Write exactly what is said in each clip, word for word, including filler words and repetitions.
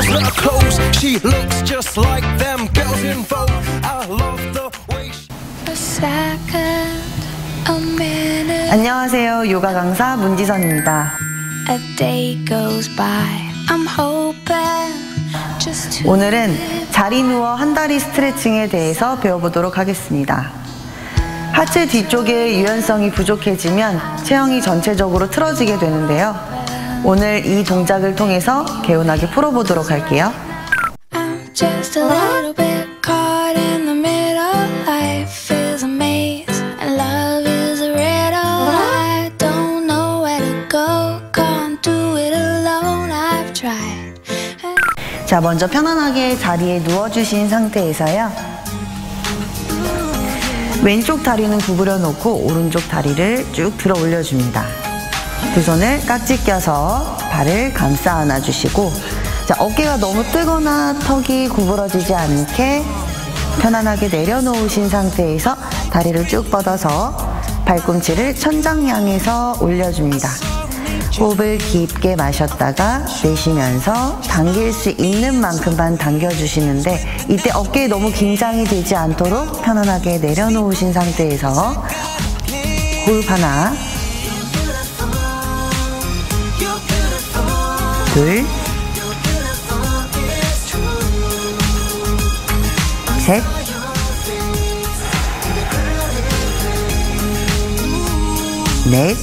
girls that are close. She looks just like them girls in Vogue. I love the way she... A second, a minute. 안녕하세요. 요가 강사 문지선입니다. A day goes by. I'm hoping just to... 오늘은 자리 누워 한 다리 스트레칭에 대해서 배워보도록 하겠습니다. 하체 뒤쪽에 유연성이 부족해지면 체형이 전체적으로 틀어지게 되는데요. 오늘 이 동작을 통해서 개운하게 풀어보도록 할게요. I'm just a little bit caught in the middle. Life is a maze and love is a riddle. I don't know where to go. Can't do it alone. I've tried. 자, 먼저 편안하게 자리에 누워주신 상태에서요. 왼쪽 다리는 구부려 놓고 오른쪽 다리를 쭉 들어 올려줍니다. 두 손을 깍지 껴서 발을 감싸 안아주시고, 자, 어깨가 너무 뜨거나 턱이 구부러지지 않게 편안하게 내려놓으신 상태에서 다리를 쭉 뻗어서 발꿈치를 천장 향해서 올려줍니다. 호흡을 깊게 마셨다가 내쉬면서 당길 수 있는 만큼만 당겨주시는데, 이때 어깨에 너무 긴장이 되지 않도록 편안하게 내려놓으신 상태에서 호흡 하나, 둘, 셋, 넷,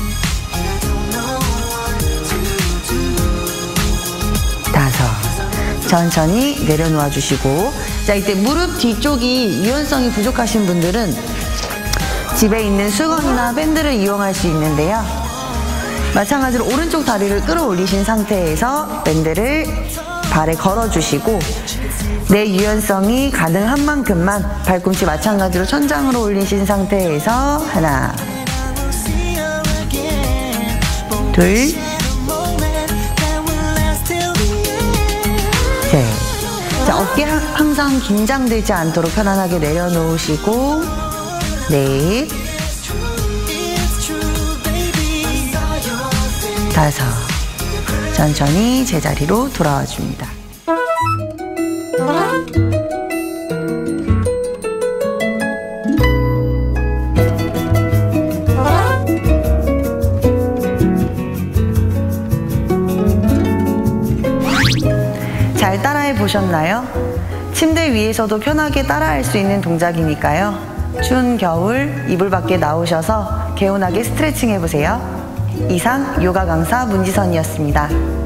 다섯. 천천히 내려놓아 주시고, 자, 이때 무릎 뒤쪽이 유연성이 부족하신 분들은 집에 있는 수건이나 밴드를 이용할 수 있는데요. 마찬가지로 오른쪽 다리를 끌어올리신 상태에서 밴드를 발에 걸어주시고, 내 유연성이 가능한 만큼만 발꿈치 마찬가지로 천장으로 올리신 상태에서 하나, 둘, 셋. 자, 어깨 항상 긴장되지 않도록 편안하게 내려놓으시고, 넷, 다섯. 천천히 제자리로 돌아와 줍니다. 잘 따라해 보셨나요? 침대 위에서도 편하게 따라할 수 있는 동작이니까요. 추운 겨울 이불 밖에 나오셔서 개운하게 스트레칭 해보세요. 이상 요가 강사 문지선이었습니다.